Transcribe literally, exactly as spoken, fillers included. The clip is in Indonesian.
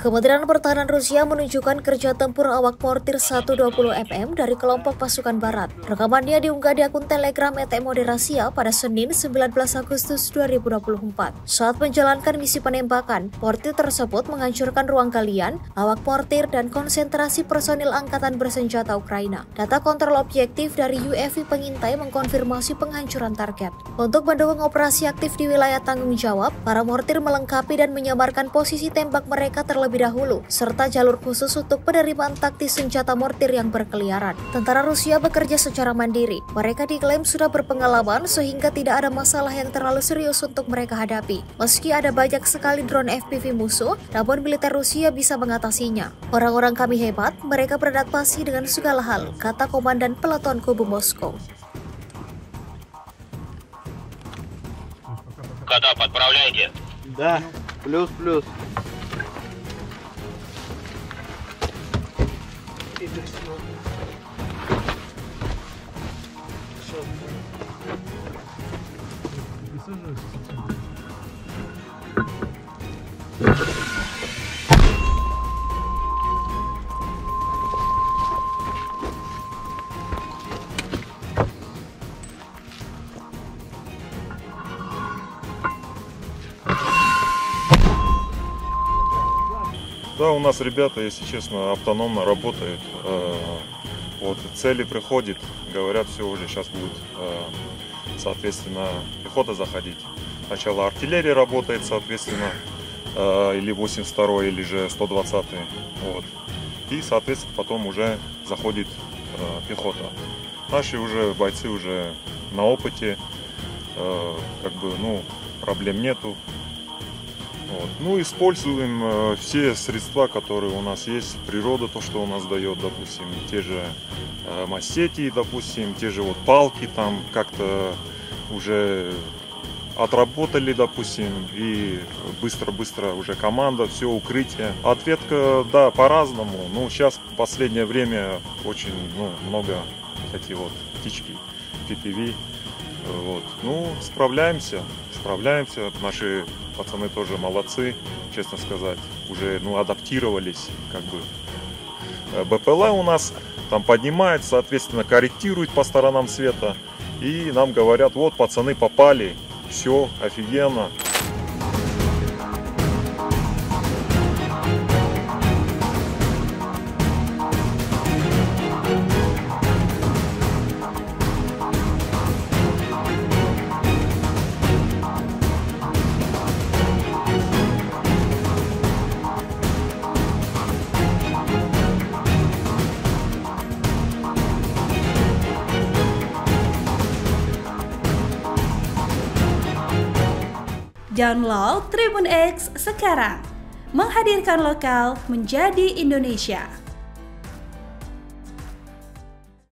Kementerian Pertahanan Rusia menunjukkan kerja tempur awak mortir seratus dua puluh milimeter dari kelompok pasukan barat. Rekamannya diunggah di akun Telegram E T Moderasia pada Senin sembilan belas Agustus dua ribu dua puluh empat. Saat menjalankan misi penembakan, mortir tersebut menghancurkan ruang galian, awak mortir, dan konsentrasi personil angkatan bersenjata Ukraina. Data kontrol objektif dari U A V pengintai mengkonfirmasi penghancuran target. Untuk mendukung operasi aktif di wilayah tanggung jawab, para mortir melengkapi dan menyamarkan posisi tembak mereka terlebih dahulu, serta jalur khusus untuk penerimaan taktis senjata mortir yang berkeliaran. Tentara Rusia bekerja secara mandiri. Mereka diklaim sudah berpengalaman sehingga tidak ada masalah yang terlalu serius untuk mereka hadapi. Meski ada banyak sekali drone F P V musuh, namun militer Rusia bisa mengatasinya. Orang-orang kami hebat, mereka beradaptasi dengan segala hal, kata Komandan Peleton Kubu Moskow. Катап, отправляйте. Да, плюс-плюс. Да, у нас ребята, если честно, автономно работают. Вот цели приходят, говорят, все уже сейчас будет, соответственно, пехота заходить. Сначала артиллерия работает, соответственно, или восемьдесят второй, или же сто двадцатый. Вот. И, соответственно, потом уже заходит пехота. Наши уже бойцы уже на опыте, как бы, ну, проблем нету. Вот. Ну, используем э, все средства, которые у нас есть, природа, то, что у нас дает, допустим, те же э, массети, допустим, те же вот палки там как-то уже отработали, допустим, и быстро-быстро уже команда, все укрытие. Ответка, да, по-разному. Ну, сейчас в последнее время очень, ну, много таких вот птички, пи пи ви. Вот. Ну, справляемся, справляемся. Наши пацаны тоже молодцы, честно сказать. Уже, ну, адаптировались, как бы. БПЛА у нас там поднимает, соответственно, корректирует по сторонам света. И нам говорят, вот, пацаны попали, все, офигенно. Download Tribun X sekarang, menghadirkan lokal menjadi Indonesia.